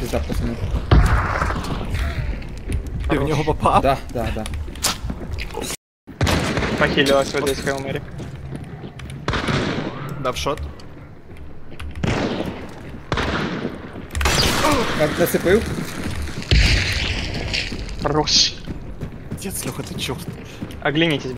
Пизда, пацаны. Ти в нього попав? Да. Похилилась вот здесь Хелмери. Дав шот. Насипив. Хорош. Дід, Льоха, ти чорт. Оглянитесь.